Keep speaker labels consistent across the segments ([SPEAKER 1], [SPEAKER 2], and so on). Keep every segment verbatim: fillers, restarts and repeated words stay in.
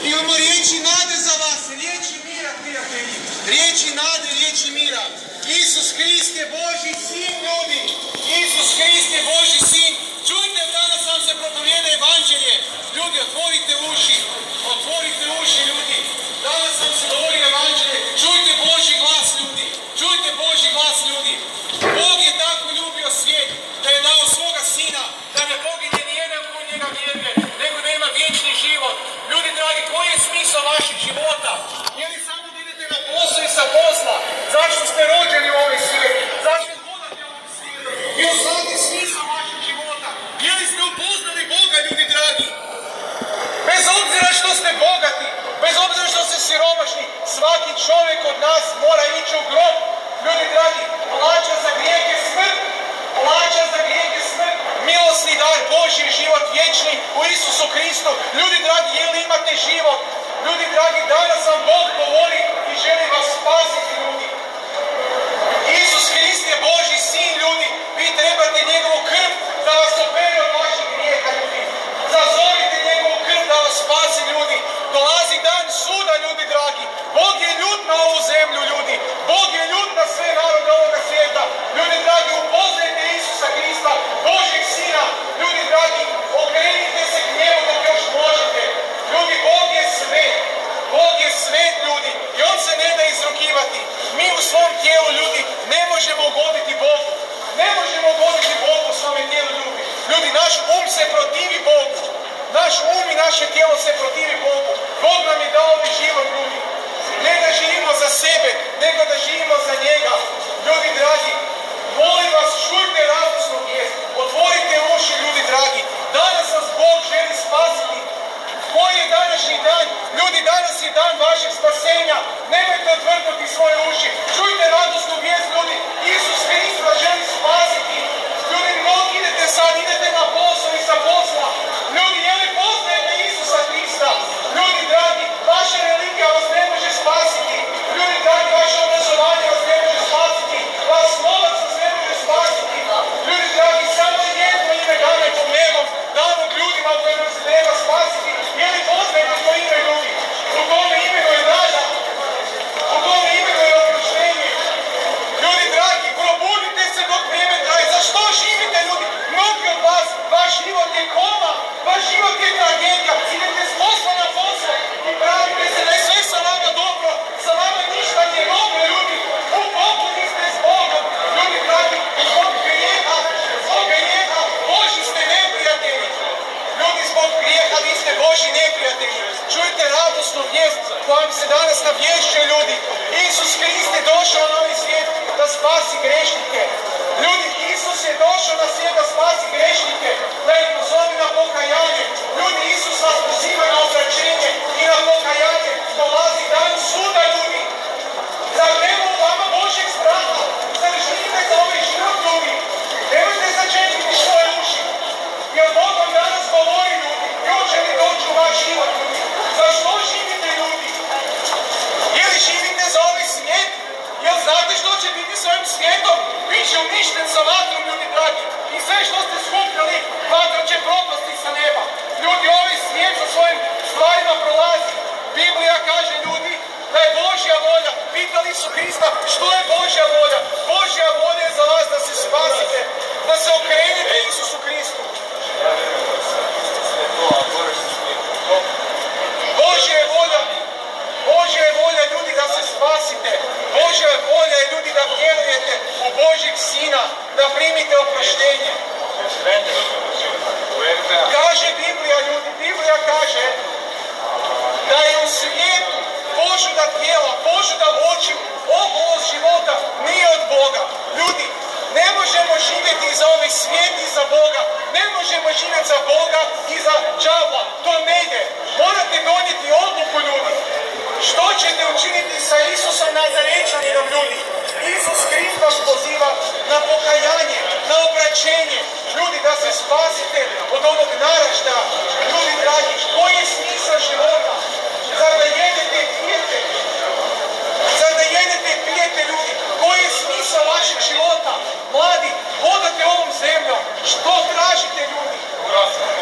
[SPEAKER 1] Imamo riječi nade za vas, riječi mira, prijatelji. Riječi nade, riječi mira. Isus Krist je Božji sin, ljudi. Isus Krist je Božji sin. Čujte, danas vam se propovijeda evanđelje. Ljudi, otvorite uši. Otvorite uši, ljudi. Danas vam se govori evanđelje. Čujte Božji glas, ljudi. Čujte Božji glas, ljudi. Bog je tako ljubio svijet da je dao svoga sina, da ne pogine nijedan ko njega vjeruje, nego da ima vječni život. Ljudi dragi, koji je smisao vašeg života? Je li samo da idete na posao i sa posla? Zašto ste rođeni u ovaj svijet? Zašto hodate u ovom svijetu? Je li znate smisao vašeg života? Je li ste upoznali Boga, ljudi dragi? Bez obzira što ste bogati, bez obzira što ste siromašni, svaki čovjek od nas mora ići u grob. Ljudi dragi, plaća za grijeh je smrt. Plaća za grijeh je smrt. Milosni dar Božji, život vječni u Isusu Kristu. Ljudi dragi, je li imate život? Ljudi dragi, danas vam Bog govori i želi vas spasiti, ljudi. Isus Krist je Božji sin, ljudi. Vi trebate njegovu krv da vas opere od vaših grijeha, ljudi. Zazovite njegovu krv da vas spasi, ljudi. Dolazi dan suda, ljudi dragi. Bog je ljut na ovu zemlju, ljudi. Bog je ljut na sve narode ovoga svijeta. Ljudi dragi, upoznajte Isusa Krista, Božjeg sina. Ljudi dragi, okrenite se k njemu dok još možete. Ljudi, Bog je svet. Bog je svet, ljudi. I on se ne da izrugivati. Mi u svom tijelu, ljudi, ne možemo ugoditi Bogu. Ne možemo ugoditi Bogu u svome tijelu, ljudi. Ljudi, naš um se protivi Bogu. Naš um i naše tijelo se protivi Bogu. Bog nam je dao ovaj život, ljudi. Ne da živimo za sebe, nego da živimo za njega. Ljudi dragi, molim vas, čujte radosnu vijest. Otvorite uši, ljudi dragi. Danas vas Bog želi spasiti. Koji je današnji dan? Ljudi, danas je dan vašeg spasenja. Nemojte odvrnuti svoje uši. Čujte radosnu vijest, ljudi. Isus Krist vas želi spasiti. Ljudi, mnogi idete sad, idete na posao i sa posla. Ljudi, je li poznajete Isusa Krista? Ljudi dragi, vaša religija vas ne može spasiti. Ljudi dragi, vaše obrazovanje vas ne može spasiti. Vas novac vas ne može spasiti. Ljudi dragi, samo jedno ime dane pod nebom. Dano ljudima u kojima se treba spasiti. Je li poznajete to ime, ljudi? U tome imenu je nada. U tome imenu je oproštenje. Ljudi dragi, probudite se dok vrijeme traje. Zašto živite, ljudi? Mnogi od vas, vaš život je koma. Vaš život je tragedija. Idete s posla na posao i pravite se da je sve sa vama dobro. Sa vama ništa nije dobro, ljudi. U pokloni ste s Bogom. Ljudi dragi, zbog grijeha, zbog grijeha, Božji ste neprijatelji. Ljudi, zbog grijeha vi ste Božji neprijatelji. Čujte radosnu vijest koja vam se danas navješćuje, ljudi. Isus Krist je došao na ovaj svijet da spasi grešnike. Ljudi, Isus je došao na svijet da spasi grešnike, da ih pozovi na pokajanje. Ljudi, Isus vas poziva na obraćenje i na pokajanje. Dolazi dan suda, ljudi. Zar nema u vama Božjeg straha? Zar živite za ovaj život, ljudi? Nemojte začepiti svoje uši. Jer Bog vam danas govori, ljudi, hoće li doći u vaš život, ljudi? Zašto živite, ljudi? Je li živite za ovaj svijet? Jel znate što će biti s ovim svijetom? Biće uništen sa vatrom, ljudi dragi. I sve što ste skupljali, vatra će propasti sa neba. Ljudi, ovaj svijet sa svojim stvarima prolazi. Biblija kaže, ljudi, da je Božja volja. Pitali su Krista, što je Božja volja? Božja volja je za vas da se spasite, da se okrenete Isusu Kristu. Božja je volja, Božja je volja, ljudi, da se spasite. Božja je volja, ljudi, da vjerujete u Božjeg Sina, da primite oproštenje. Kaže Biblija, ljudi, Biblija kaže da je u svijetu požuda tijela, požuda oči, oholost života nije od Boga. Ljudi, ne možemo živjeti za ovaj svijet i za Boga. Ne možemo živjeti za Boga i za đavla. To ne ide. Morate donijeti odluku, ljudi. Što ćete učiniti sa Isusom Nazarečaninom, ljudi? Isus Krist vas poziva na pokajanje, na obraćenje. Ljudi, da se spasite od ovog naraštaja. Ljudi dragi, koji je smisao života? Zar da jedete i pijete? Zar da jedete i pijete, ljudi? Koji je smisao vašeg života? Mladi, hodate ovom zemljom. Što tražite, ljudi?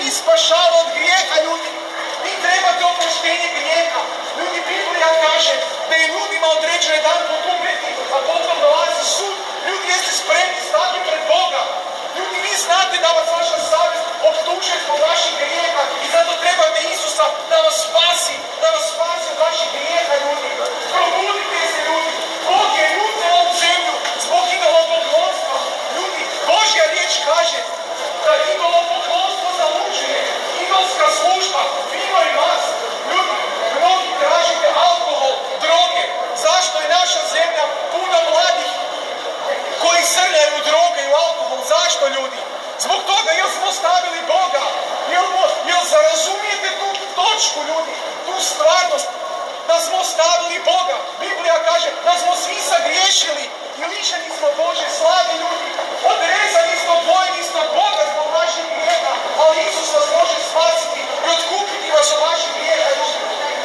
[SPEAKER 1] vi spašava od grijeha, ljudi. Vi trebate oproštenje grijeha. Ljudi, Biblija kaže da je ljudima određen dan pokumreti, a potom dolazi sud. Ljudi, jeste spremni stati pred Boga. Ljudi, vi znate da vas vaša savjest optužuje zbog vaših grijeha i zato trebate Isusa da vas spasi, da vas spasi od vaših grijeha, ljudi. Probudite se, ljudi. Bog je ljud na ovu zemlju zbog idolopoklonstva. Ljudi, Božja riječ kaže da idolopoklonstvo zaluđuje, idolska služba, vino i mast. Ljudi, mnogi tražite alkohol, droge. Zašto je naša zemlja puna mladih koji srljaju droge i alkohol? Zašto, ljudi? Zbog toga jer smo stavili Boga. Jel, jel zarazumijete tu točku, ljudi? Tu stvarnost da smo stavili Boga. Biblija kaže da smo svi sagriješili i lišeni smo Božje slave, ljudi. Odrezani smo, odvojeni smo od Boga zbog vaših grijeha, ali Isus vas može spasiti i otkupiti vas od vaših grijeha, ljudi.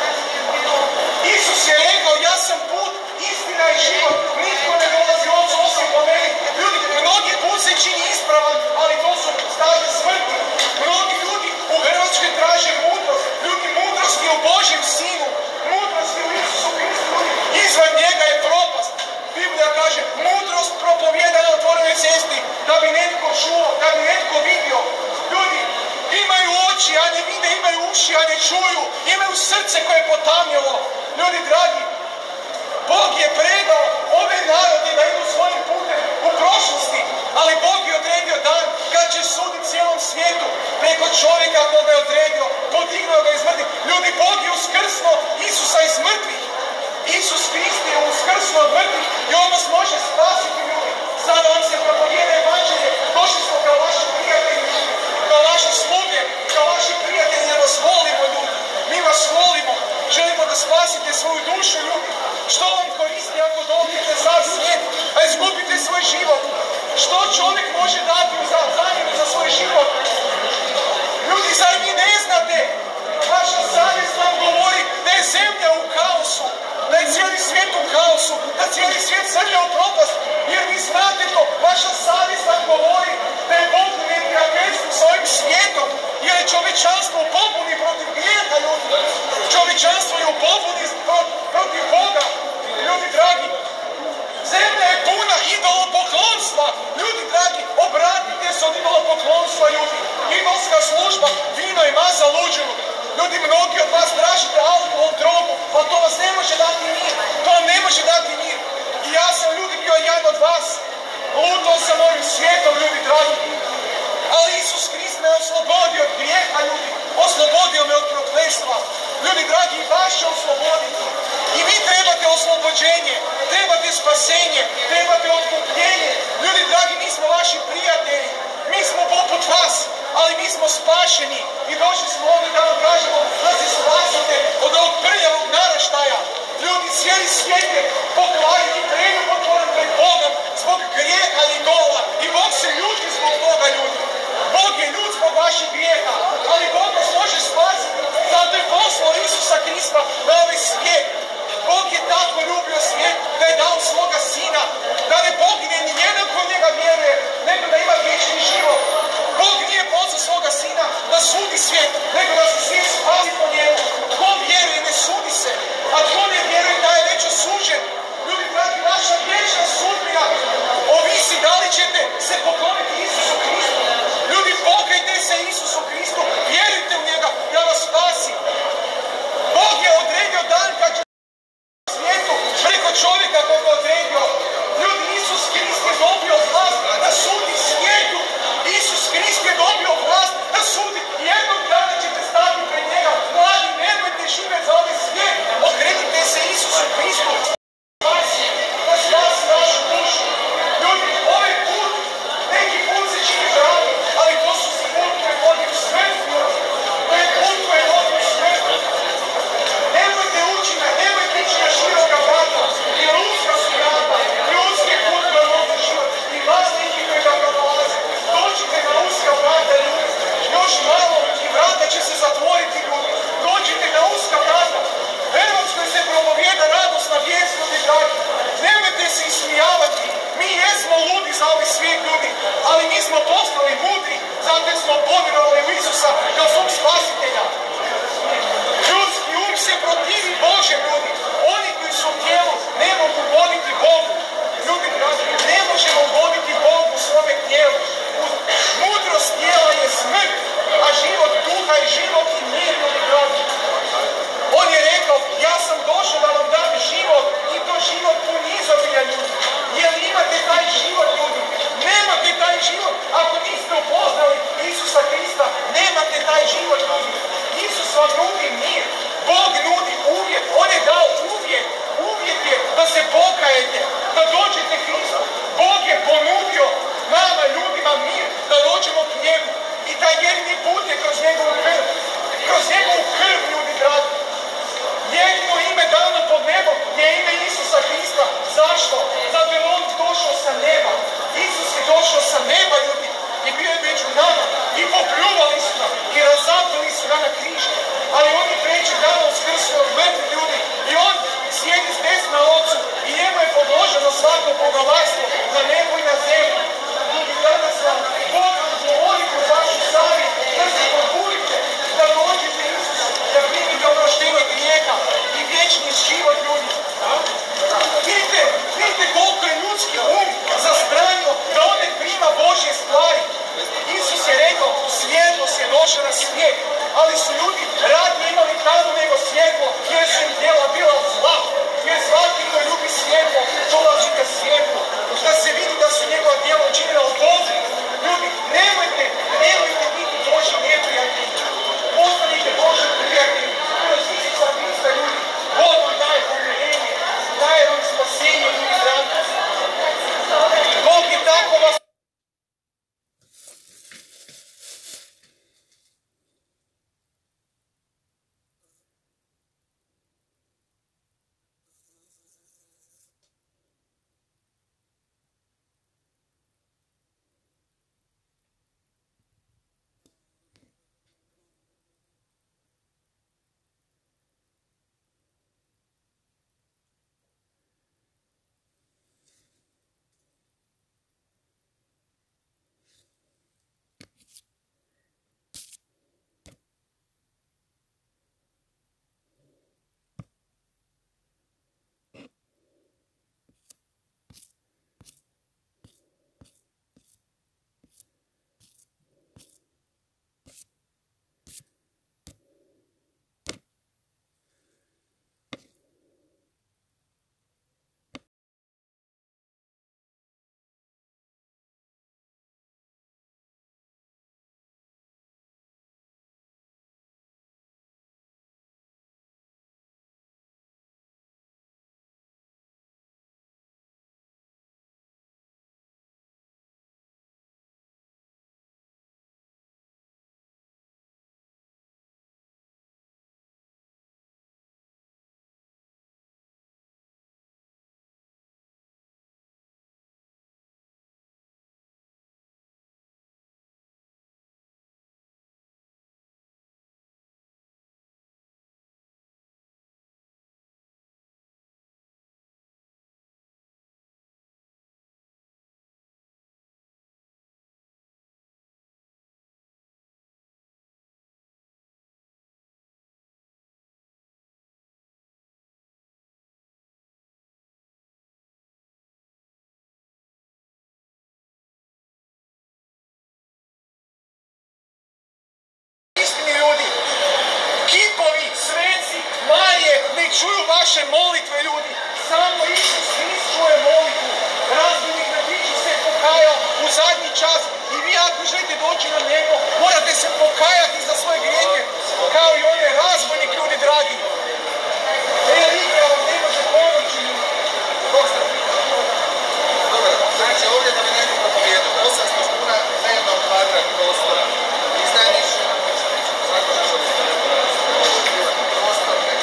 [SPEAKER 1] Isus je rekao, ja sam put, istina i život. Nitko ne dolazi Ocu osim po meni. Ljudi, mnogi put se čini ispravan, ali to su staze smrti. Mnogi ljudi u Hrvatskoj traže mudrost. Ljudi, mudrost je u Božjem Sinu. Mudrost je u Isusu Kristu, ljudi. Izvan njega je propast. Biblija kaže, mudrost propovijeda na otvorenoj cesti, da bi netko čuo, da bi netko vidio. Ljudi, imaju oči, a ne vide, imaju uši, a ne čuju. Imaju srce koje je potamnjelo. Ljudi, dragi, Bog je predao ove narode da idu svojim putem u prošlosti, ali Bog je odredio dan kad će suditi cijelom svijetu preko čovjeka koga je odredio, podignuo ga iz mrtvih. Ljudi, Bog je uskrsnuo Isusa iz mrtvih. Isus Krist je uskrsnuo od mrtvih i on vas može spasiti, ljudi. Sada vam se propovijeda evanđelje, došli smo kao vaši prijatelji, kao vaši sluge, kao vaši prijatelji, jer vas volimo, ljudi. Mi vas volimo, želimo da spasite svoju dušu, ljudi. Što vam koristi ako dobijete sav svijet, a izgubite svoj život? Što čovjek može dati za zamjenu za svoj život? Ljudi, zar vi ne znate? Vaša savjest vam govori da je zemlja u kaosu, da je cijeli svijet u kaosu, da cijeli svijet srlja u propast. Jer vi znate to, vaša savjest vam govori da je Bog u neprijateljstvu s ovim svijetom, jer je čovječanstvo u pobuni protiv grijeha, ljudi. Čovječanstvo je u pobuni protiv Boga. Ljudi dragi, zemlja je puna idolopoklonstva. Ljudi dragi, obratite se od idolopoklonstva, ljudi. Idolska služba, vino i mast zaluđuju. Ljudi, mnogi od vas tražite alkohol, drogu, ali to vas ne može dati mir. To vam ne može dati mir. I ja sam, ljudi, bio jedan od vas. Lutao sam ovim svijetom, ljudi dragi. Ali Isus Krist me oslobodio od grijeha, ljudi. Oslobodio me od prokletstva. Ljudi dragi, i vas će osloboditi. I vi trebate oslobođenje, trebate spasenje, trebate otkupljenje. Ljudi dragi, mi smo vaši prijatelji. Mi smo poput vas, ali mi smo spašeni. I došli smo ovdje da vam kažemo da se spasite od ovog prljavog naraštaja. Ljudi, cijeli svijet je pokvaren i preljubotvoren pred Bogom zbog grijeha i idola. I Bog se ljuti zbog toga, ljudi. Bog je ljud zbog vaših grijeha, ali Bog vas može spasiti. Zato je poslao Isusa Krista na ovaj svijet. Bog je tako ljubio svijet da je dao svoga Sina, da ne pogine ni jedan ko njega vjeruje, nego da ima vječni život. Bog nije poslao svoga Sina da sudi svijet, nego da se svijet spasi po njemu. Ko vjeruje, ne sudi se, a ko ne vjeruje, da je već osuđen. Ljudi dragi, vaša vječna sudbina ovisi da li ćete se pokloniti Isusu Kristu. Ljudi, pokajte se Isusu Kristu, vjerujte u njega da vas spasi. Bog je odredio dan kad će svijetu preko čovjeka koga je odredio. Ljudi, Isus Krist je dobio vlast da sudi svijetu. Isus Krist je dobio vlast da sudi. Jednog dana ćete stati vam nudi mir. Bog nudi uvjet. On je dao uvjet. Uvjet je da se pokajete, da dođete Hristu. Bog je ponudio nama, ljudima, mir, da dođemo k njemu. I taj jedini put je kroz njegovu krv. Kroz njegovu krv, ljudi dragi. Jedino ime dano pod nebom je ime Isusa Hrista. Zašto? Zato je on došao sa neba. Isus je došao sa neba, ljudi. I bio je među nama. I popljuvali su nam. I razapili su ga na križu. Ali on je treći dan uskrsnuo od mrtvih, ljudi. I on sjedi s desna Otcu. I njemu je podloženo svako poglavarstvo na nebu i na zemlji. Ljudi, danas vam Bog vam govori kroz vašu savjest, da se poburite, da dođete Isusa, da primite oproštenje grijeha i vječni život, ljudi. Vidite, vidite koliko je ljudski um zastranio da on ne prima Božje stvari. Isus je rekao, svjetlost je došla na svijet, ali su ljudi radije imali kaznu nego svjetlo, jer su im djela bila zla. Jer svaki koji ljubi svjetlo, dolazi ka svjetlu. Da se vidi da su njegova djela učinila od Boga. Ljudi, nemojte, nemojte biti Božji neprijatelji. Postanite Božji prijatelji. Kroz Isusa Hrista, ljudi. Bog vam daje pomirenje, daje vam spasenje, ljudi dragi. Bog je tako vas... Čuju vaše molitve, ljudi. Samo Isus Hrist čuje molitvu. Razumnik na križu se pokajao u zadnji čas i vi ako želite doći na njega, morate se pokajati za svoje grijehe, kao i onaj razbojnik, ljudi dragi. Religija vam ne može pomoći. Dosta.
[SPEAKER 2] Dobro, znači ovdje da mi nekako pobjedu. osamsto kuna dnevno kvadrat prostora. Iznajmiš svako naša prostor, neki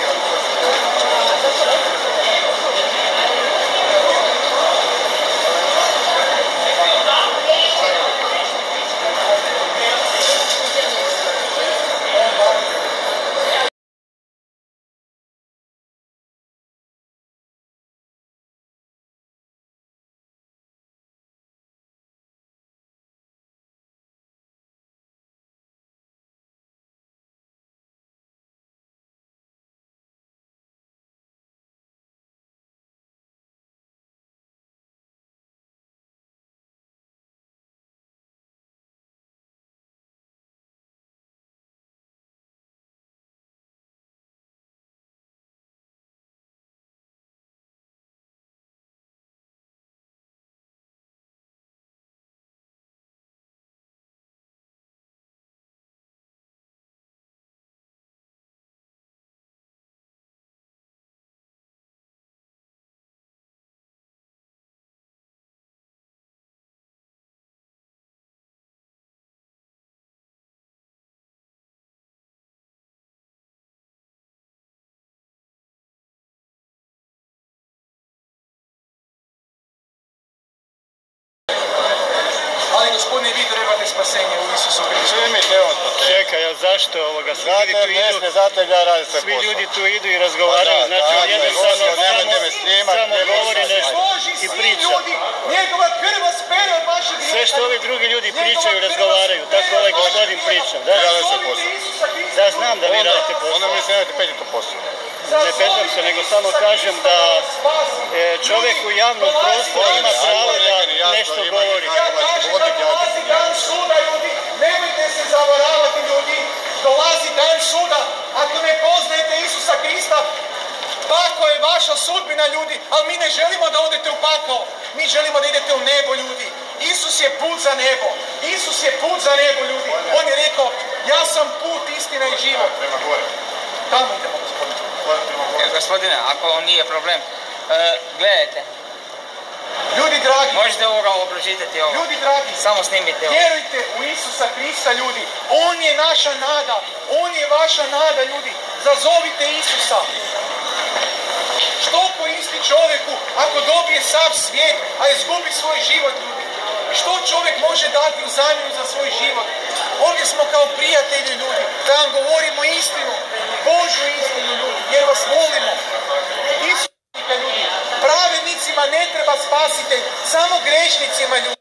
[SPEAKER 3] spasenje u Isusu Kristu.
[SPEAKER 2] Primite on to.
[SPEAKER 4] Čekaj, a zašto ovoga? Svi
[SPEAKER 2] Zato
[SPEAKER 4] ljudi
[SPEAKER 2] jer
[SPEAKER 4] tu
[SPEAKER 2] ne
[SPEAKER 4] idu,
[SPEAKER 2] smije, zato jer ja radim sve
[SPEAKER 4] svi
[SPEAKER 2] posao.
[SPEAKER 4] ljudi tu idu i razgovaraju,
[SPEAKER 2] Pa da,
[SPEAKER 4] znači on
[SPEAKER 2] tako je,
[SPEAKER 4] jednostavno
[SPEAKER 2] Gospod, nemojte me snimat,
[SPEAKER 4] samo
[SPEAKER 2] nemojte
[SPEAKER 4] govori
[SPEAKER 2] me
[SPEAKER 4] nešto
[SPEAKER 1] Boži
[SPEAKER 4] i
[SPEAKER 1] sin
[SPEAKER 4] priča.
[SPEAKER 1] ljudi, njegova krv vas pere od vašeg grijeha.
[SPEAKER 4] Sve što ovi drugi ljudi pričaju, razgovaraju, tako ovaj gospodin priča, da?
[SPEAKER 2] Ja radim sve
[SPEAKER 1] Zovite
[SPEAKER 2] posao.
[SPEAKER 1] Isusa Krista.
[SPEAKER 4] Da, znam da vi
[SPEAKER 2] Onda,
[SPEAKER 4] radite
[SPEAKER 2] onda
[SPEAKER 4] posao.
[SPEAKER 2] mi se nemojte petiti u posao.
[SPEAKER 4] Ne petam se, nego samo kažem da e, čovjek u javnom prostoru ima pravo da nešto govori.
[SPEAKER 1] Ja kažem da dolazi dan suda, ljudi. Nemojte se zavaravati, ljudi. Dolazi dan suda. Ako ne poznajete Isusa Krista, pakao je vaša sudbina, ljudi. Ali mi ne želimo da odete u pakao. Mi želimo da idete u nebo, ljudi. Isus je put za nebo. Isus je put za nebo, ljudi. On je rekao, ja sam put, istina i život.
[SPEAKER 2] Prema gore.
[SPEAKER 1] Tamo idemo, gospodine.
[SPEAKER 2] Prema gore.
[SPEAKER 3] E, gospodine, ako vam nije problem, e, gledajte,
[SPEAKER 1] Ljudi dragi,
[SPEAKER 3] možete ovoga pročitati ovo.
[SPEAKER 1] ljudi dragi,
[SPEAKER 3] Samo snimite ovo.
[SPEAKER 1] vjerujte u Isusa Krista, ljudi. On je naša nada. On je vaša nada, ljudi. Zazovite Isusa. Što koristi čovjeku ako dobije sav svijet, a izgubi svoj život, ljudi? Što čovjek može dati u zamjenu za svoj život? Ovdje smo kao prijatelji, ljudi, da vam govorimo istinu, Božju istinu, ljudi, jer vas volimo. Isus, ljudi, pravednicima ne treba spasitelj, samo grešnicima, ljudi.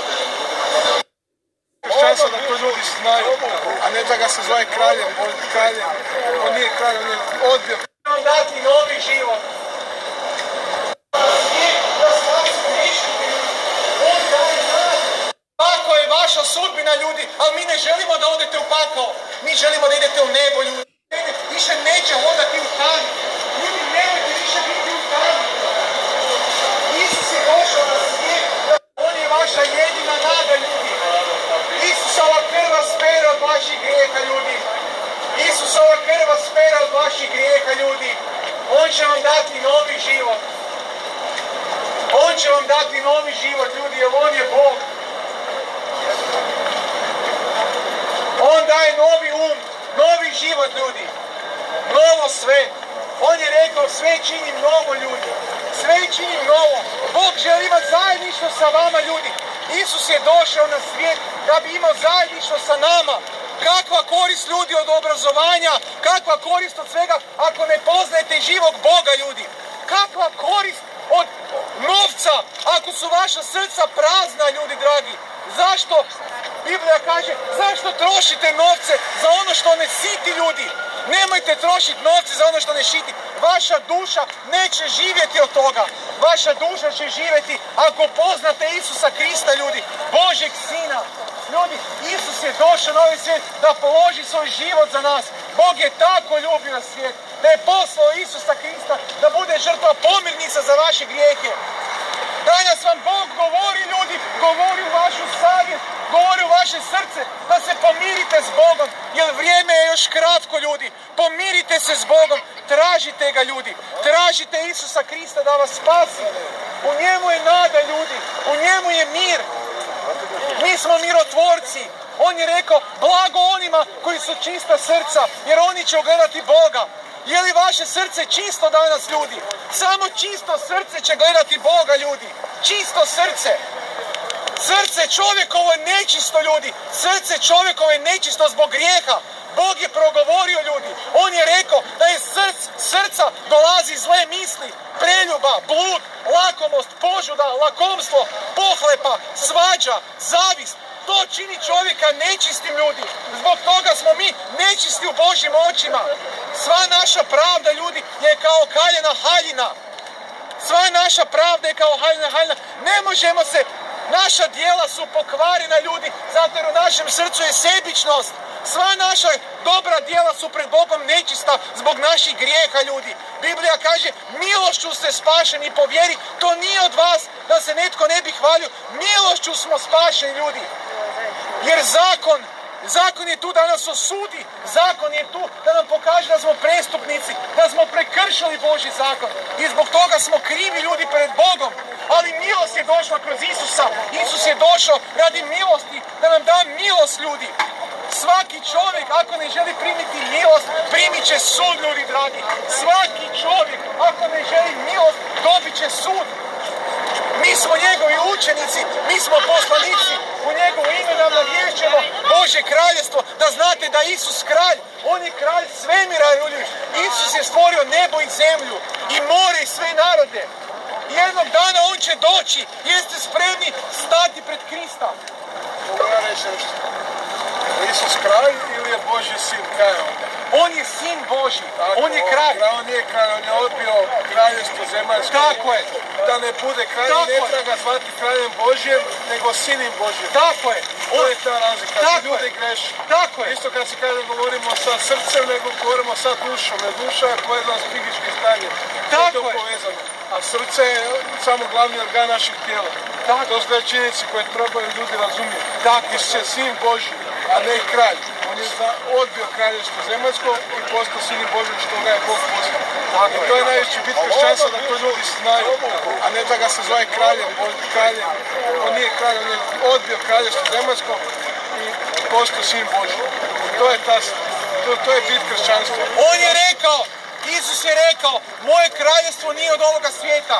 [SPEAKER 5] Šansa da to ljudi znaju, a ne da ga se zove kraljem, on, kraljem, on nije kralj, on je odbio.
[SPEAKER 1] Vam dati novi život. Da spasi grešnike, ljudi. On daje nadu. Pakao je vaša sudbina, ljudi, ali mi ne želimo da odete u pakao. Mi želimo da idete u nebo, ljudi. Više neće hodati u tami. Ljudi, nemojte više biti u tami. Isus je došao na svijet. On je vaša jedina nada, ljudi. Isusova krv vas pere od vaših grijeha, ljudi. Isusova krv vas pere od vaših grijeha, ljudi. On će vam dati novi život. On će vam dati novi život, ljudi, jer on je Bog. On daje novi um, novi život, ljudi. Novo sve. On je rekao, sve činim novo, ljudi. Sve činim novo. Bog želi imati zajedništvo sa vama, ljudi. Isus je došao na svijet da bi imao zajedništvo sa nama. Kakva korist, ljudi, od obrazovanja, kakva korist od svega ako ne poznajete živog Boga, ljudi. Kakva korist od novca ako su vaša srca prazna, ljudi dragi. Zašto? Biblija kaže, zašto trošite novce za ono što ne siti, ljudi? Nemojte trošiti novce za ono što ne šiti. Vaša duša neće živjeti od toga. Vaša duša će živjeti ako poznate Isusa Krista, ljudi, Božjeg Sina. Ljudi, Isus je došao na ovaj svijet da položi svoj život za nas. Bog je tako ljubio na svijet da je poslao Isusa Krista da bude žrtva pomirnica za vaše grijehe. Danas vam Bog govori, ljudi, govori u vašu savjest, govori u vaše srce da se pomirite s Bogom, jer vrijeme je još kratko, ljudi. Pomirite se s Bogom, tražite ga, ljudi. Tražite Isusa Krista da vas spasi. U njemu je nada, ljudi. U njemu je mir. Mi smo mirotvorci. On je rekao, blago onima koji su čista srca, jer oni će ogledati Boga. Je li vaše srce čisto danas, ljudi? Samo čisto srce će gledati Boga, ljudi. Čisto srce. Srce čovjekovo je nečisto, ljudi. Srce čovjekovo je nečisto zbog grijeha. Bog je progovorio, ljudi. On je rekao da je src, srca dolazi zle misli, preljuba, blud, lakomost, požuda, lakomstvo, pohlepa, svađa, zavist. To čini čovjeka nečistim, ljudi. Zbog toga smo mi nečisti u Božjim očima. Sva naša pravda, ljudi, je kao kaljena haljina. Sva naša pravda je kao haljina haljina. Ne možemo se, naša djela su pokvarena, ljudi, zato jer u našem srcu je sebičnost. Sva naša dobra djela su pred Bogom nečista zbog naših grijeha, ljudi. Biblija kaže, milošću ste spašeni po vjeri. To nije od vas da se netko ne bi hvalio. Milošću smo spašeni, ljudi. Jer zakon, zakon je tu da nas osudi. Zakon je tu da nam pokaže da smo prestupnici, da smo prekršili Božji zakon. I zbog toga smo krivi, ljudi, pred Bogom. Ali milost je došla kroz Isusa. Isus je došao radi milosti, da nam da milost, ljudi. Svaki čovjek, ako ne želi primiti milost, primit će sud, ljudi dragi. Svaki čovjek, ako ne želi milost, dobit će sud. Mi smo njegovi učenici, mi smo poslanici, u njegovo ime nam navješćujemo Božje kraljestvo, da znate da je Isus kralj, on je kralj svemira, ljudi. Isus je stvorio nebo i zemlju i more i sve narode. Jednog dana on će doći, jeste spremni stati pred Krista.
[SPEAKER 5] Mogu ja reći nešto? Isus kralj ili je Božji sin kralj?
[SPEAKER 1] On je sin Božji, on je kralj.
[SPEAKER 5] On nije kralj, on je odbio kraljevstvo zemaljsko.
[SPEAKER 1] Tako je.
[SPEAKER 5] Da ne bude kralj, ne treba ga zvati kraljem Božjem, nego sinim Božjem.
[SPEAKER 1] Tako je.
[SPEAKER 5] To je ta razlika,
[SPEAKER 1] Tako
[SPEAKER 5] ti ljudi
[SPEAKER 1] je.
[SPEAKER 5] greši.
[SPEAKER 1] Tako je.
[SPEAKER 5] Isto kad se kaže govorimo sa srcem, nego govorimo sa dušom. Jer duša je povezana s psihičkim stanjem.
[SPEAKER 1] Tako
[SPEAKER 5] to je
[SPEAKER 1] je.
[SPEAKER 5] povezano. A srce je samo glavni organ naših tijela.
[SPEAKER 1] Tako.
[SPEAKER 5] To su dve činjenice koje trebaju ljudi razumjeti.
[SPEAKER 1] Tako.
[SPEAKER 5] Isus je sin Božji, a ne kralj. On je odbio kraljevstvo zemaljsko i postao sinim Božjim što ga je Bog poslao. I to je najveći bit kršćanstva, da to ljudi znaju, a ne da ga se zove kraljem, kraljem. On nije kralj, on je odbio kraljevstvo zemaljsko i postao sin Božji. I to je ta, to, to je bit kršćanstva.
[SPEAKER 1] On je rekao, Isus je rekao, moje kraljevstvo nije od ovoga svijeta.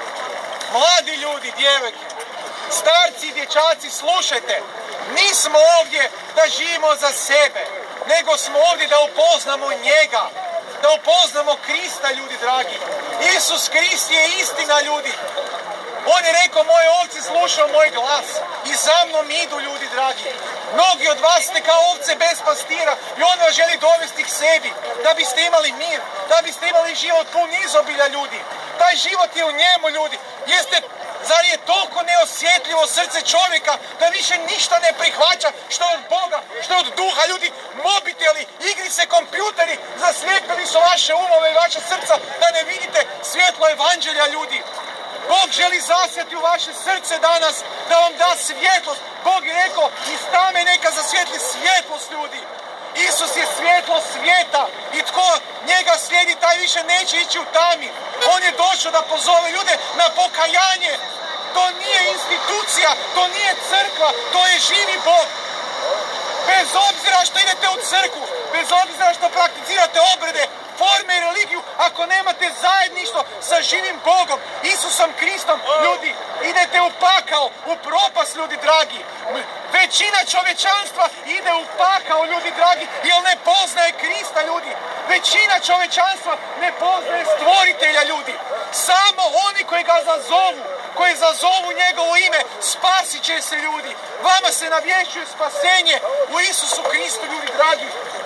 [SPEAKER 1] Mladi ljudi, djevojke, starci i dječaci, slušajte. Nismo ovdje da živimo za sebe, nego smo ovdje da upoznamo njega, da upoznamo Krista, ljudi dragi. Isus Krist je istina, ljudi. On je rekao, moje ovce slušaju moj glas i za mnom idu, ljudi dragi. Mnogi od vas ste kao ovce bez pastira i on vas želi dovesti k sebi, da biste imali mir, da biste imali život pun izobilja, ljudi. Taj život je u njemu, ljudi. Jeste, zar je toliko neosjetljivo srce čovjeka da više ništa ne prihvaća što je od Boga, što je od duha, ljudi? Mobiteli, igrice, kompjuteri, zaslijepili su vaše umove i vaše srca da ne vidite svjetlo evanđelja, ljudi. Bog želi zasjeti u vaše srce danas, da vam da svjetlost. Bog je rekao, iz tame neka zasvijetli svjetlost, ljudi. Isus je svjetlo svijeta i tko njega slijedi, taj više neće ići u tami. On je došao da pozove ljude na pokajanje. To nije institucija, to nije crkva, to je živi Bog. Bez obzira što idete u crkvu, bez obzira što prakticirate obrede, forme i religiju, ako nemate zajedništvo sa živim Bogom, Isusom Kristom, ljudi, idete u pakao, u propast, ljudi dragi. Većina čovječanstva ide u pakao, ljudi dragi, jer ne poznaje Krista, ljudi. Većina čovječanstva ne poznaje stvoritelja, ljudi. Samo oni koji ga zazovu, koji zazovu njegovo ime, spasit će se, ljudi. Vama se navješćuje spasenje u Isusu Kristu, ljudi dragi.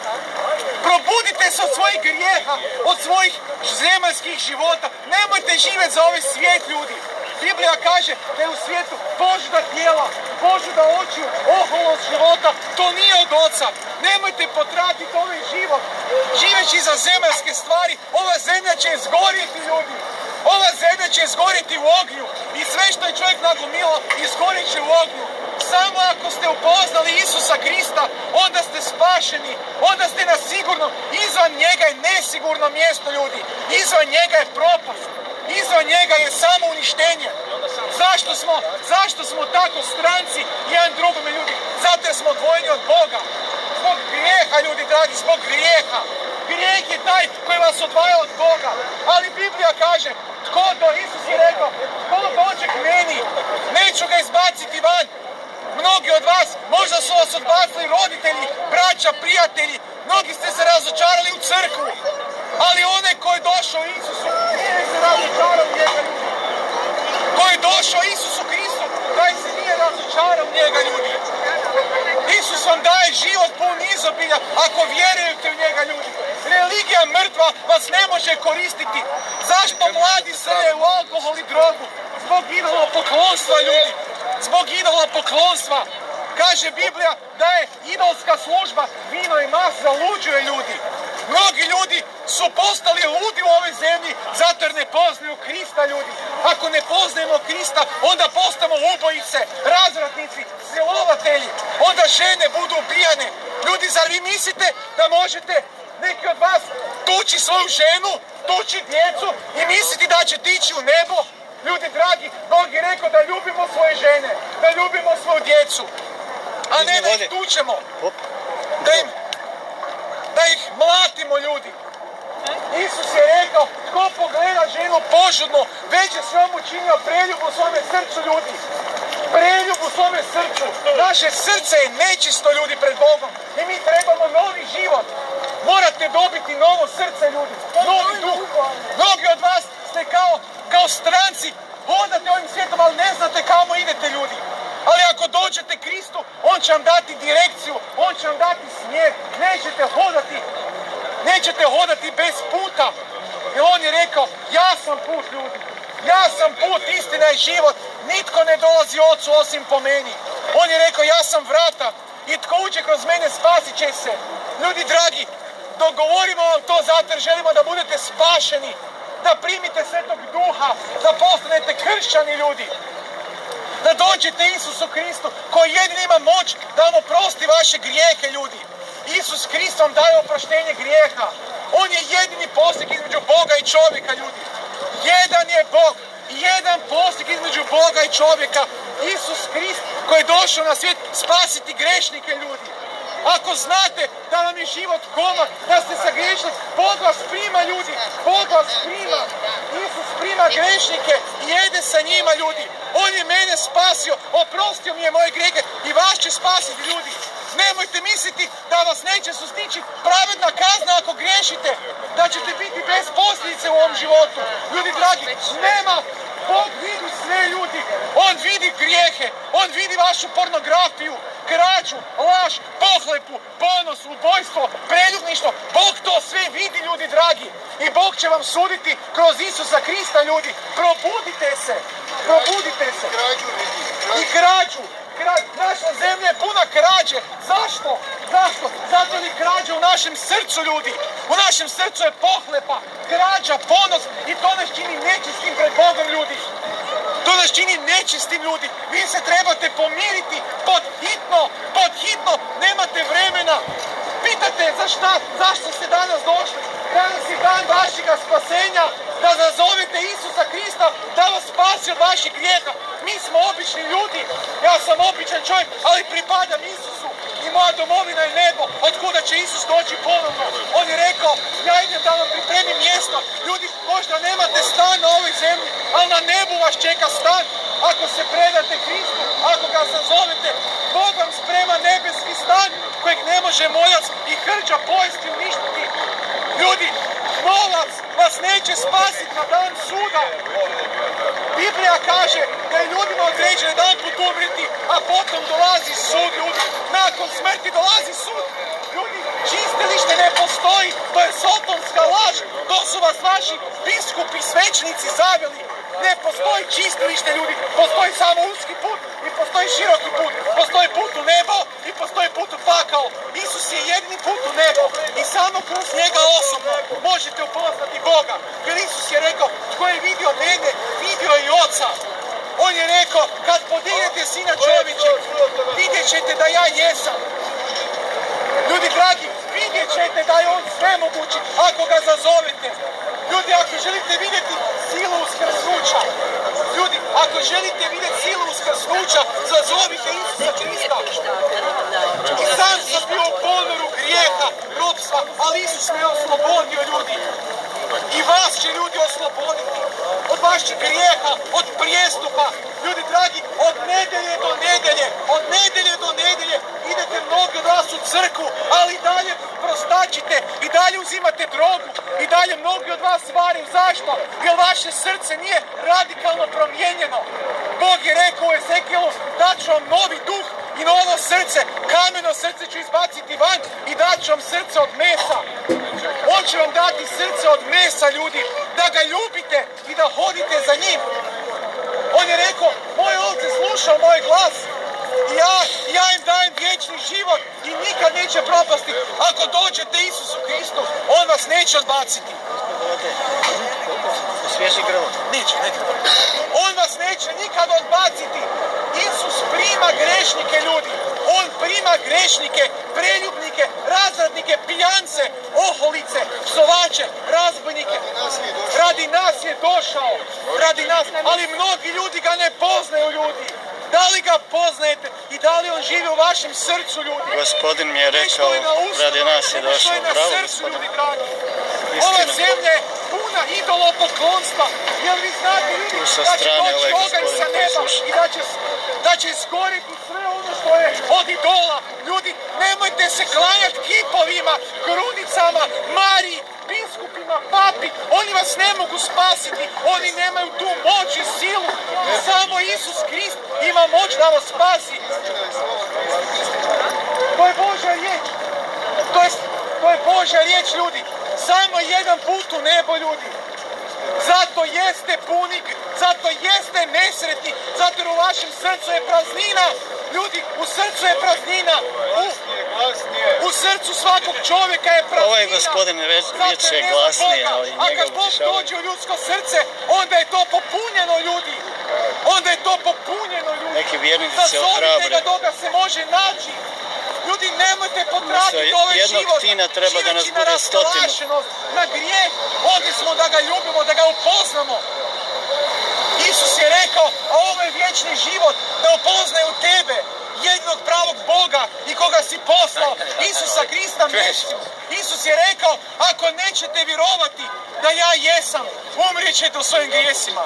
[SPEAKER 1] Probudite se od svojih grijeha, od svojih zemaljskih života. Nemojte živjeti za ovaj svijet, ljudi. Biblija kaže da je u svijetu Božja tijela, Božja očiju, oholost života. To nije od Oca. Nemojte potratiti ovaj život živeći za zemaljske stvari. Ova zemlja će izgorjeti, ljudi. Ova zemlja će izgorjeti u ognju i sve što je čovjek nagomilao izgorjet će u ognju. Samo ako ste upoznali Isusa Krista, onda ste spašeni, onda ste na sigurnom. Izvan njega je nesigurno mjesto, ljudi. Izvan njega je propast. Izvan njega je samo uništenje. Zašto smo, zašto smo tako stranci jedan drugome, ljudi? Zato jer smo odvojeni od Boga. Zbog grijeha, ljudi dragi, zbog grijeha. Grijeh je taj koji vas odvaja od Boga. Ali Biblija kaže, tko do, Isus je rekao, tko dođe k meni, neću ga izbaciti van. Mnogi od vas, možda su vas odbacili roditelji, braća, prijatelji, mnogi ste se razočarali u crkvu. Ali onaj ko je došao Isusu, nije se razočarao u njega, ljudi. Ko je došao Isusu Kristu, taj se nije razočarao u njega, ljudi. Isus vam daje život pun izobilja ako vjerujete u njega, ljudi. Religija mrtva vas ne može koristiti. Zašto mladi srljaju u alkohol i drogu? Zbog idola poklonstva, ljudi. Zbog idola poklonstva. Kaže Biblija da je idolska služba, vino i mas zaluđuje, ljudi. Mnogi ljudi su postali ludi u ovoj zemlji zato jer ne poznaju Krista, ljudi. Ako ne poznajemo Krista, onda postamo ubojice, razvratnici, silovatelji. Onda žene budu ubijane. Ljudi, zar vi mislite da možete, neki od vas, tući svoju ženu, tući djecu i misliti da ćete ići u nebo? Ljudi dragi, Bog je rekao da ljubimo svoje žene, da ljubimo svoju djecu, a ne da ih tučemo, da, im, da ih mlatimo, ljudi. Isus je rekao, ko pogleda ženu požudno, već je s njom učinio preljub u svome srcu, ljudi. Preljub u svome srcu. Naše srce je nečisto, ljudi, pred Bogom. I mi trebamo novi život. Morate dobiti novo srce, ljudi. Novi duh. Mnogi od vas ste kao, kao stranci. Hodate ovim svijetom, ali ne znate kamo idete, ljudi. Ali ako dođete Kristu, on će vam dati direkciju, on će vam dati smjer. Nećete hodati, nećete hodati bez puta. Jer on je rekao, ja sam put, ljudi. Ja sam put, istina i život. Nitko ne dolazi Ocu osim po meni. On je rekao, ja sam vrata i tko uđe kroz mene spasit će se. Ljudi dragi, dogovorimo vam to zato jer želimo da budete spašeni, da primite Svetog Duha, da postanete kršćani, ljudi. Da dođete Isusu Kristu koji jedini ima moć da vam oprosti vaše grijehe, ljudi. Isus Krist vam daje oproštenje grijeha. On je jedini postik između Boga i čovjeka, ljudi. Jedan je Bog i jedan postik između Boga i čovjeka. Isus Krist koji je došao na svijet spasiti grešnike, ljudi. Ako znate da vam je život komak, da ste sagriješili, Bog vas prima, ljudi. Bog vas prima. Isus prima grešnike i jede sa njima, ljudi. On je mene spasio, oprostio mi je moje grijehe i vas će spasiti, ljudi. Nemojte misliti da vas neće sustići pravedna kazna ako griješite, da ćete biti bez posljedice u ovom životu. Ljudi dragi, nema. Bog vidi sve, ljudi. On vidi grijehe, on vidi vašu pornografiju, krađu, laž, pohlepu, ponos, ubojstvo, preljubništvo. Bog to sve vidi, ljudi dragi. I Bog će vam suditi kroz Isusa Krista, ljudi. Probudite se, probudite se. I krađu. Naša zemlja je puna krađe. Zašto? Zašto? Zato je krađa u našem srcu, ljudi. U našem srcu je pohlepa, krađa, ponos i to nas čini nečistim pred Bogom, ljudi. To nas čini nečistim, ljudi. Vi se trebate pomiriti pod hitno, pod hitno. Nemate vremena. Pitate za šta, zašto ste danas došli? Danas je dan vašega spasenja, da nazovete Isusa Krista, da vas spasi od vaših grijeha. Mi smo obični ljudi, ja sam običan čovjek, ali pripadam Isusu i moja domovina je nebo, od kuda će Isus doći ponovno. On je rekao, ja idem da vam pripremim mjesto. Ljudi, možda nemate stan na ovoj zemlji, ali na nebu vas čeka stan. Ako se predate Kristu, ako ga sazovete, Bog vam sprema nebeski stan kojeg ne može moljac i hrđa pojesti uništiti. Ljudi, novac vas neće spasiti na dan suda. Biblija kaže da je ljudima određeno jedan put umriti, a potom dolazi sud, ljudi. Nakon smrti dolazi sud. Ljudi, čistilište ne postoji, to je sotonska laž. To su vas vaši biskupi, svećnici zaveli. Ne postoji čistilište, ljudi. Postoji samo uski put i postoji široki put. Postoji put u nebo i postoji put u pakao. Isus je jedini put u nebo i samo kroz njega osobno možete upoznati Boga. Jer Isus je rekao, tko je vidio mene, vidio i Oca. On je rekao, kad podignete Sina čovječeg, vidjet ćete da ja jesam. Ljudi dragi, vidjet ćete da je on svemogući ako ga zazovete. Ljudi, ako želite vidjeti silu uskrsnuća, ljudi, ako želite vidjeti silu uskrsnuća, zazovite Isusa Krista. I sam sam bio u ponoru grijeha, ropstva, ali Isus me oslobodio, ljudi. I vas će, ljudi, osloboditi od vaših grijeha, od prijestupa. Ljudi dragi, od nedelje do nedelje, od nedelje do nedelje idete mnogi od vas u crkvu, ali dalje prostačite i dalje uzimate drogu i dalje mnogi od vas varaju. Zašto? Jer vaše srce nije radikalno promijenjeno. Bog je rekao u Ezekijelu, dat ću vam novi duh i novo srce. Kameno srce ću izbaciti van i dat ću vam srce od mesa. On će vam dati srce od mesa, ljudi, da ga ljubite i da hodite za njim. On je rekao, moje ovce slušaju moj glas i ja, ja im dajem vječni život i nikad neće propasti. Ako dođete Isusu Kristu, on vas neće odbaciti.
[SPEAKER 4] Svježi grlo.
[SPEAKER 1] Neće, neće. On vas neće nikad odbaciti. Isus prima grešnike, ljudi. On prima grešnike, preljubnike, razradnike, pijance, oholice, psovače, razbojnike. Radi nas je došao. Radi nas. Ali mnogi ljudi ga ne poznaju, ljudi. Da li ga poznajete i da li on živi u vašem srcu, ljudi?
[SPEAKER 4] Gospodin mi je rekao, radi nas je došao. Bravo, gospodin.
[SPEAKER 1] Ova zemlja je puna idolopoklonstva, jer vi znate, ljudi, da će doći oganj sa neba i da će, da će iskoriti sve ono što je od idola. Ljudi, nemojte se klanjati kipovima, krunicama, Mariji, biskupima, papi. Oni vas ne mogu spasiti, oni nemaju tu moć i silu. Samo Isus Krist ima moć da vas spasi. To je Božja riječ. To je, to je Božja riječ, ljudi. Samo jedan put u nebo, ljudi. Zato jeste puni, zato jeste nesretni, zato jer u vašem srcu je praznina. Ljudi, u srcu je praznina. U, u srcu svakog čovjeka je praznina.
[SPEAKER 4] Ovaj gospodin riječ je glasnije, ali
[SPEAKER 1] a kad Bog dođe u ljudsko srce, onda je to popunjeno, ljudi. Onda je to popunjeno, ljudi.
[SPEAKER 4] Neki vjernici se ohrabre.
[SPEAKER 1] Zazovite ga dok ga se može naći. Ljudi, nemojte potratiti ovaj
[SPEAKER 4] jednog
[SPEAKER 1] život,
[SPEAKER 4] tina treba da nas
[SPEAKER 1] živeći na
[SPEAKER 4] bude stotinu.
[SPEAKER 1] raskalašenost, na grijeh. Ovdje smo da ga ljubimo, da ga upoznamo. Isus je rekao, a ovo je vječni život, da upoznaju tebe, jednog pravog Boga i koga si poslao, Isusa Krista Mesiju. Isus je rekao, ako nećete vjerovati da ja jesam, umrijet ćete u svojim grijesima.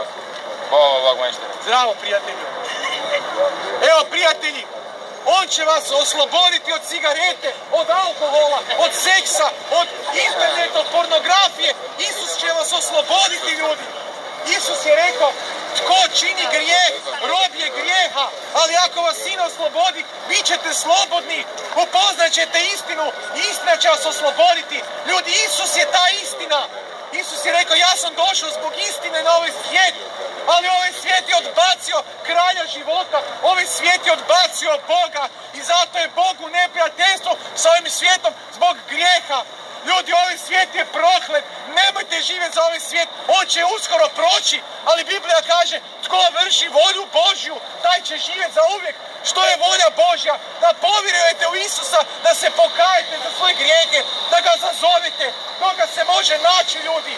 [SPEAKER 1] Zdravo, prijatelji. Evo, prijatelji, on će vas osloboditi od cigarete, od alkohola, od seksa, od interneta, od pornografije. Isus će vas osloboditi, ljudi. Isus je rekao, tko čini grijeh, rob je grijeha, ali ako vas Sin oslobodi, bit ćete slobodni, upoznat ćete istinu i istina će vas osloboditi. Ljudi, Isus je ta istina. Isus je rekao, ja sam došao zbog istine na ovaj svijet, ali ovaj svijet je odbacio kralja života, ovaj svijet je odbacio Boga i zato je Bogu neprijateljstvo s ovim svijetom zbog grijeha. Ljudi, ovaj svijet je proklet, nemojte živjeti za ovaj svijet, on će uskoro proći, ali Biblija kaže, tko vrši volju Božju, taj će živjeti za uvijek. Što je volja Božja? Da povjerujete u Isusa, da se pokajete za svoje grijehe, da ga zazovete, dok ga se može naći, ljudi.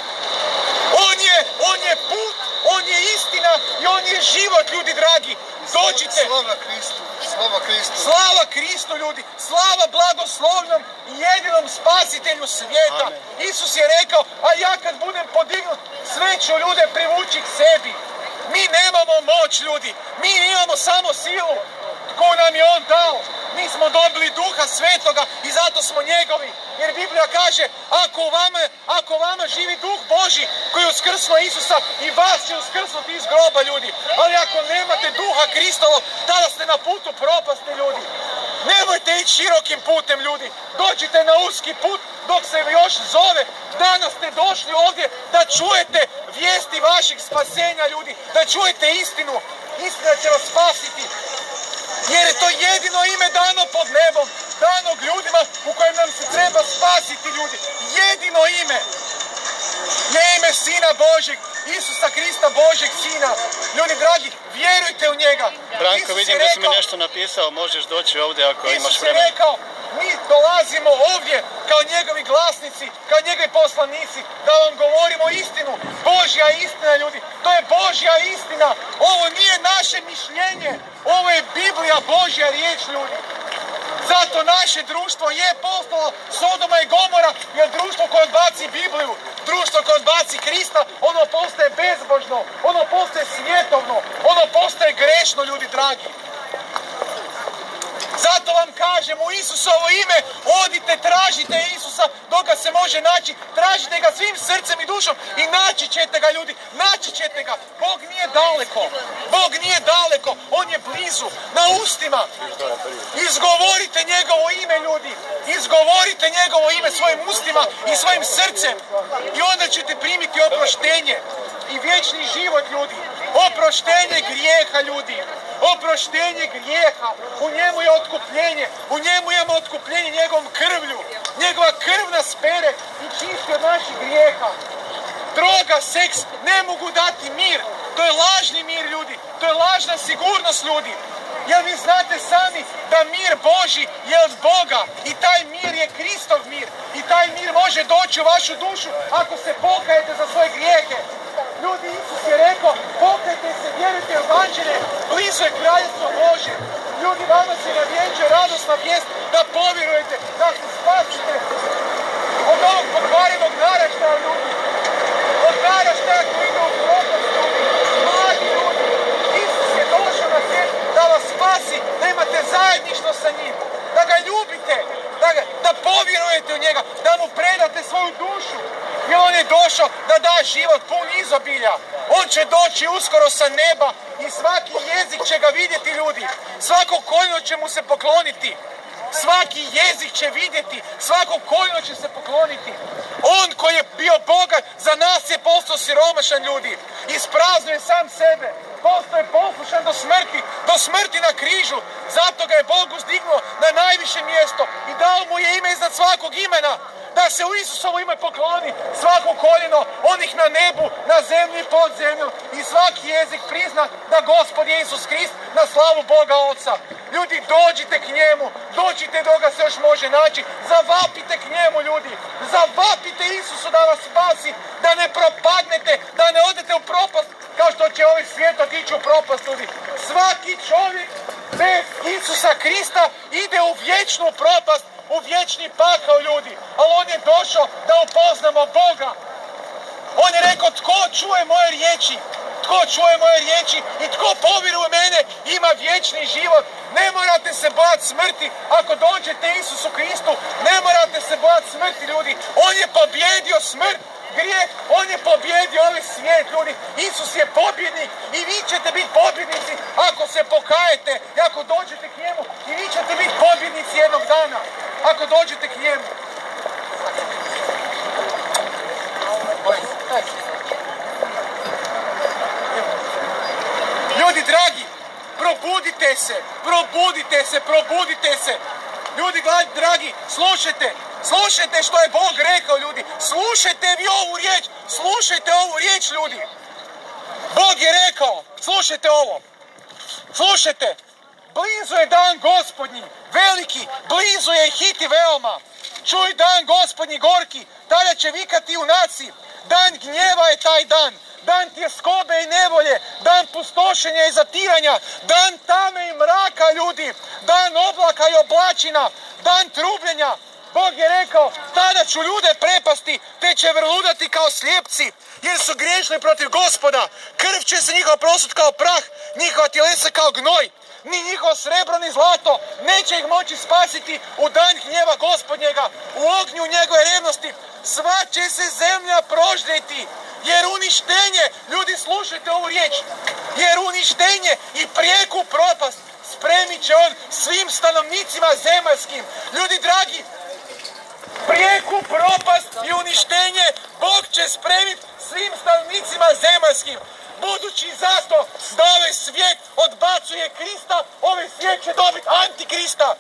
[SPEAKER 1] On je, on je put, on je istina i on je život, ljudi dragi. Dođite.
[SPEAKER 2] Slava Kristu, slava Kristu.
[SPEAKER 1] Slava Kristu, ljudi. Slava blagoslovnom i jedinom spasitelju svijeta.
[SPEAKER 4] Amen.
[SPEAKER 1] Isus je rekao, a ja kad budem podignut, sve ću ljude privući k sebi. Mi nemamo moć, ljudi. Mi imamo samo silu koju nam je on dao. Mi smo dobili Duha Svetoga i zato smo njegovi. Jer Biblija kaže, ako vama, ako vama živi Duh Božji koji je uskrsnuo Isusa, i vas će uskrsnuti iz groba, ljudi. Ali ako nemate Duha Kristovo, tada ste na putu propasti, ljudi. Nemojte ići širokim putem, ljudi. Dođite na uski put dok se još zove. Danas ste došli ovdje da čujete vijesti vašeg spasenja, ljudi. Da čujete istinu. Istina će vas spasiti. Jer je to jedino ime dano pod nebom, dano ljudima u kojem nam se treba spasiti, ljudi. Jedino ime je ime Sina Božeg, Isusa Krista, Božeg Sina. Ljudi dragi, vjerujte u njega.
[SPEAKER 4] Branko, vidim da si mi nešto napisao, možeš doći ovdje ako imaš vremena.
[SPEAKER 1] Isus je rekao, mi dolazimo ovdje kao njegovi glasnici, kao njegovi poslanici, da vam govorimo istinu. Božja istina, ljudi, to je Božja istina. Ovo nije naše mišljenje, ovo je Biblija, Božja riječ, ljudi. Zato naše društvo je postalo Sodoma i Gomora, jer društvo koje odbaci Bibliju, društvo koje odbaci Krista, ono postaje bezbožno, ono postaje svjetovno, ono postaje grešno, ljudi dragi. Zato vam kažem, u Isusovo ime, odite, tražite Isusa dok ga se može naći, tražite ga svim srcem i dušom i naći ćete ga, ljudi, naći ćete ga. Bog nije daleko, Bog nije daleko, on je blizu, na ustima. Izgovorite njegovo ime, ljudi, izgovorite njegovo ime svojim ustima i svojim srcem i onda ćete primiti oproštenje i vječni život, ljudi. Oproštenje grijeha, ljudi. Oproštenje grijeha. U njemu je otkupljenje. U njemu imamo otkupljenje njegovom krvlju. Njegova krv nas pere i čisti od naših grijeha. Droga, seks ne mogu dati mir. To je lažni mir, ljudi. To je lažna sigurnost, ljudi. Jer vi znate sami da mir Božji je od Boga i taj mir je Kristov mir. I taj mir može doći u vašu dušu ako se pokajete za svoje grijehe. Ljudi, Isus je rekao, pokajte se, vjerujte u evanđelje, blizu je kraljestvo Božje. Ljudi, vama se navjeđuje radosna vijest da povjerujete, da se spasite od ovog pokvarenog naraštaja, ljudi. Od naraštaja koji ide u propast, ljudi. Mladi ljudi, Isus je došao na svijet da vas spasi, da imate zajedništvo sa njim, da ga ljubite, da, ga, da povjerujete u njega, da mu predate svoju dušu. I on je došao da da život pun izobilja. On će doći uskoro sa neba i svaki jezik će ga vidjeti, ljudi. Svako koljeno će mu se pokloniti. Svaki jezik će vidjeti, svako koljeno će se pokloniti. On koji je bio bogat, za nas je postao siromašan, ljudi. Ispraznuje sam sebe. Postao je poslušan do smrti, do smrti na križu. Zato ga je Bog uzdignuo na najviše mjesto i dao mu je ime iznad svakog imena. Da se u Isusovo ime pokloni svako koljeno, onih na nebu, na zemlji, pod zemlju, i svaki jezik prizna da Gospod je Isus Krist na slavu Boga Oca. Ljudi, dođite k njemu, dođite dok ga se još može naći, zavapite k njemu, ljudi, zavapite Isusu da vas spasi, da ne propadnete, da ne odete u propast kao što će ovaj svijet otići u propast, ljudi. Svaki čovjek bez Isusa Krista ide u vječnu propast, u vječni pakao, ljudi, ali on je došao da upoznamo Boga. On je rekao, tko čuje moje riječi, tko čuje moje riječi i tko povjeruje u mene ima vječni život. Ne morate se bojati smrti ako dođete Isusu Kristu, ne morate se bojati smrti, ljudi. On je pobjedio smrt, grijeh, on je pobjedio ovaj svijet, ljudi. Isus je pobjednik i vi ćete biti pobjednici ako se pokajete i ako dođete k njemu, i vi ćete biti pobjednici jednog dana ako dođete k njemu. Ljudi dragi, probudite se, probudite se, probudite se. Ljudi dragi, slušajte, slušajte što je Bog rekao, ljudi. Slušajte vi ovu riječ, slušajte ovu riječ, ljudi. Bog je rekao, slušajte ovo, slušajte. Blizu je dan Gospodnji, veliki, blizu je i hiti veoma. Čuj, dan Gospodnji gorki, tada će vikati u naciji. Dan gnjeva je taj dan, dan tjeskobe i nevolje, dan pustošenja i zatiranja, dan tame i mraka, ljudi, dan oblaka i oblačina, dan trubljenja. Bog je rekao, tada ću ljude prepasti, te će vrludati kao slijepci, jer su griješili protiv Gospoda. Krv će se njihova prosut kao prah, njihova tjelesa kao gnoj. Ni njihovo srebro ni zlato neće ih moći spasiti u dan gnjeva Gospodnjega, u ognju njegove revnosti. Sva će se zemlja proždjeti, jer uništenje, ljudi slušajte ovu riječ, jer uništenje i prijeku propast spremit će on svim stanovnicima zemaljskim. Ljudi dragi, prijeku propast i uništenje Bog će spremiti svim stanovnicima zemaljskim. Budući zato da ovaj svijet odbacuje Krista, ovaj svijet će dobiti Antikrista.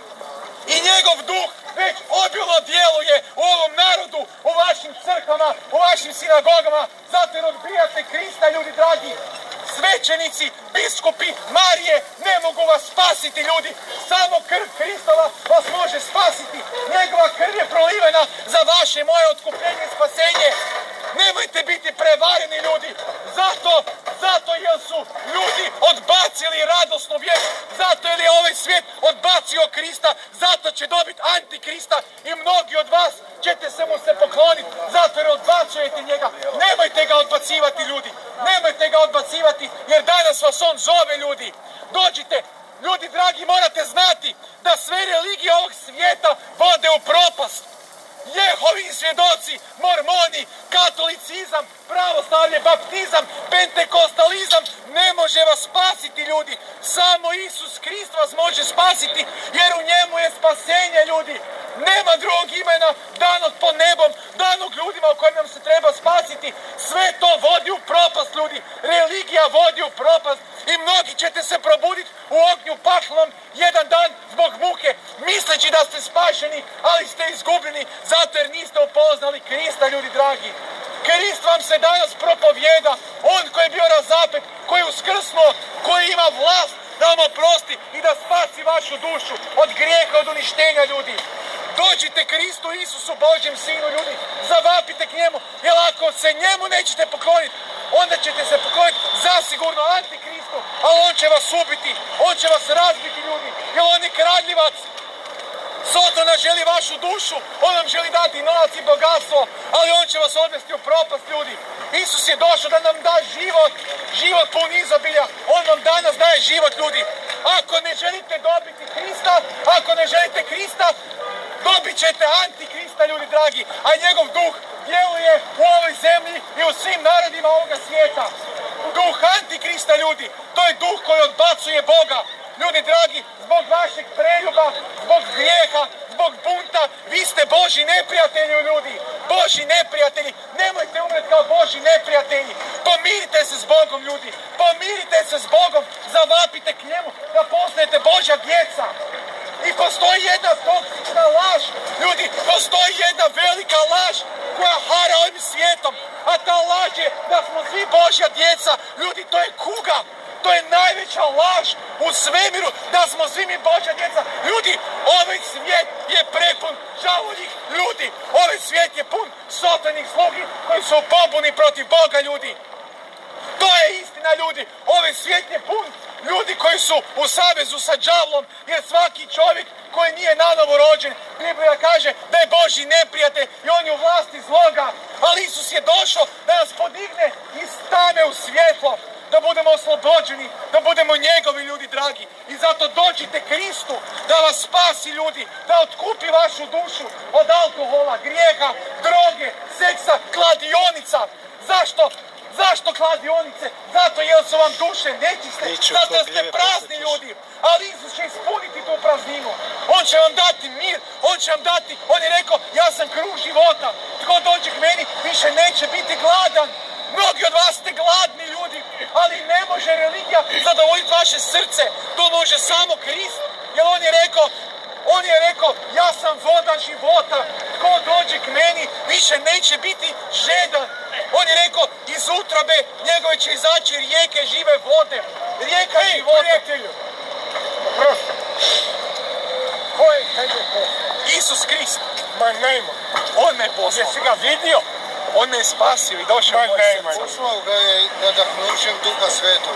[SPEAKER 1] I njegov duh već obilno djeluje u ovom narodu, u vašim crkvama, u vašim sinagogama, zato jer odbijate Krista, ljudi dragi. Svećenici, biskupi, Marije ne mogu vas spasiti, ljudi. Samo krv Kristova vas može spasiti. Njegova krv je prolivena za vaše moje otkupljenje i spasenje. Nemojte biti prevareni, ljudi. Zato, zato jer su ljudi odbacili radosnu vijest. Zato jer je ovaj svijet odbacio Krista. Zato će dobiti Antikrista i mnogi od vas ćete se mu se pokloniti. Zato jer odbacujete njega. Nemojte ga odbacivati, ljudi. Nemojte ga odbacivati jer danas vas on zove, ljudi. Dođite. Ljudi dragi, morate znati da sve religije ovog svijeta vode u propast. Jehovi svjedoci, mormoni, katolicizam, pravoslavlje, baptizam, pentekostalizam ne može vas spasiti, ljudi. Samo Isus Krist vas može spasiti jer u njemu je spasenje, ljudi. Nema drugog imena danog pod nebom, danog ljudima u kojem nam se treba spasiti. Sve to vodi u propast, ljudi. Religija vodi u propast i mnogi ćete se probuditi u ognju paklenom jedan dan zbog muke, misleći da ste spašeni, ali ste izgubljeni zato jer niste upoznali Krista, ljudi dragi. Krist vam se danas propovjeda, on koji je bio razapet, koji je uskrsnuo, koji ima vlast da vam oprosti i da spasi vašu dušu od grijeha, od uništenja, ljudi. Dođite Kristu Isusu, Božjem Sinu, ljudi, zavapite k njemu, jer ako se njemu nećete pokloniti, onda ćete se pokloniti zasigurno Antikristu, ali on će vas ubiti, on će vas razbiti ljudi, jer on je kradljivac. Sotona želi vašu dušu, on vam želi dati novac i bogatstvo, ali on će vas odvesti u propast ljudi. Isus je došao da nam da život, život pun izobilja, on vam danas daje život ljudi. Ako ne želite dobiti Krista, ako ne želite Krista, dobit ćete Antikrista ljudi dragi, a njegov duh djeluje u ovoj zemlji i u svim narodima ovoga svijeta. Duh Antikrista ljudi, to je duh koji odbacuje Boga. Ljudi dragi, zbog vašeg preljuba, zbog grijeha, zbog bunta, vi ste Božji neprijatelji ljudi. Božji neprijatelji, nemojte umreti kao Božji neprijatelji. Pomirite se s Bogom ljudi, pomirite se s Bogom, zavapite k njemu da postanete Božja djeca. I postoji jedna toksična laž, ljudi, postoji jedna velika laž koja hara ovim svijetom, a ta laž je da smo svi Božja djeca. Ljudi, to je kuga. To je najveća laž u svemiru, da smo svi mi Božja djeca. Ljudi, ovaj svijet je prepun žaloljih ljudi. Ovaj svijet je pun sotanih slugi koji su u pobuni protiv Boga ljudi. To je istina ljudi. Ovaj svijet je pun ljudi koji su u savezu sa đavlom, jer svaki čovjek koji nije nanovo rođen, Biblija kaže da je Božji neprijatelj i on je u vlasti zloga. Ali Isus je došao da nas podigne i stane u svjetlo, da budemo oslobođeni, da budemo njegovi ljudi dragi. I zato dođite Kristu da vas spasi ljudi, da otkupi vašu dušu od alkohola, grijeha, droge, seksa, kladionica. Zašto? Zašto kladionice? Zato jer su vam duše nečiste, zato jer ste prazni ljudi. Ali Isus će ispuniti tu prazninu. On će vam dati mir, on će vam dati, on je rekao, ja sam kruh života. Tko dođe k meni više neće biti gladan. Mnogi od vas ste gladni ljudi, ali ne može religija zadovoljiti vaše srce. To može samo Krist, jer on je rekao, on je rekao, ja sam voda života. Tko dođe k meni više neće biti žedan. On je rekao, iz utrobe njegove će izaći rijeke žive vode. Rijeka
[SPEAKER 5] Ej,
[SPEAKER 1] života.
[SPEAKER 5] prijatelju, prosto, ko je tebe poslao?
[SPEAKER 1] Isus Krist.
[SPEAKER 5] Ma nema.
[SPEAKER 1] On me poslao.
[SPEAKER 5] Jesi ga vidio?
[SPEAKER 1] On me je spasio i došao
[SPEAKER 5] Ma
[SPEAKER 1] u moje
[SPEAKER 5] nema.
[SPEAKER 1] srce.
[SPEAKER 2] Poslao ga je nadahnućem Duha Svetog.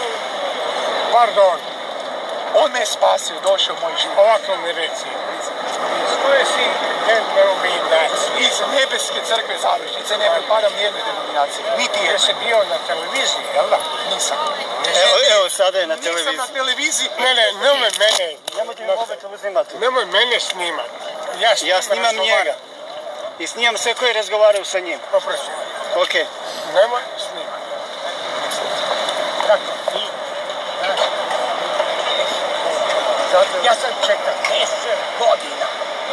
[SPEAKER 5] Pardon,
[SPEAKER 1] On me je spasio i došao u moj život.
[SPEAKER 5] ovako mi reci. Iz koje si denominacije?
[SPEAKER 1] Iz nebeske crkve završnice ne pripadam nijednoj denominaciji. Niti
[SPEAKER 5] Jesi
[SPEAKER 1] jednoj.
[SPEAKER 5] bio na televiziji, jel da?
[SPEAKER 1] Nisam.
[SPEAKER 4] Evo, evo sada je na
[SPEAKER 1] Nisam na
[SPEAKER 4] televiziji.
[SPEAKER 1] televiziji.
[SPEAKER 5] Ne, ne, nemoj mene,
[SPEAKER 4] Nemojte mi mobitel uzimati.
[SPEAKER 5] nemoj mene snimat. Ja,
[SPEAKER 4] Ja snimam njega. I snimam sve koji razgovaraju sa njim.
[SPEAKER 5] Poprosti,
[SPEAKER 4] Ok.
[SPEAKER 5] nemoj snimat. Kako ti? Ja sam čekao deset godina.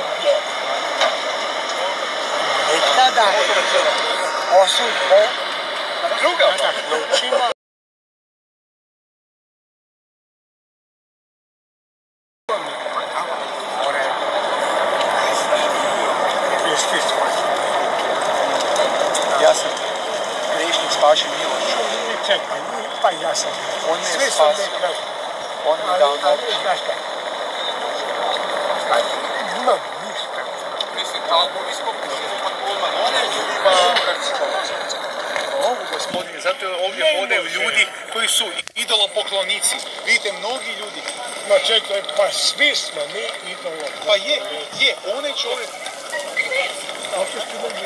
[SPEAKER 5] Nikada, osim po
[SPEAKER 1] Druga.
[SPEAKER 5] nadahnućima,
[SPEAKER 1] Ja sam grešnik spašen milošću.
[SPEAKER 5] čekaj, pa ja sam.
[SPEAKER 1] On me je
[SPEAKER 5] Svi sam
[SPEAKER 1] spasio.
[SPEAKER 5] nekada.
[SPEAKER 1] On mi je dao
[SPEAKER 5] Ali,
[SPEAKER 1] noć.
[SPEAKER 5] ali, znaš kaj? Kaj? Imam ništa.
[SPEAKER 2] Mislim, ako iskop on je ljubav krčko.
[SPEAKER 1] Mogu gospodine, zato ovdje
[SPEAKER 5] Ne
[SPEAKER 1] hodaju
[SPEAKER 5] može.
[SPEAKER 1] ljudi koji su idolopoklonici. Vidite, mnogi ljudi.
[SPEAKER 5] Ma čekaj, pa svi smo mi idolo.
[SPEAKER 1] Pa je, je, onaj čovjek.
[SPEAKER 5] Ako što nam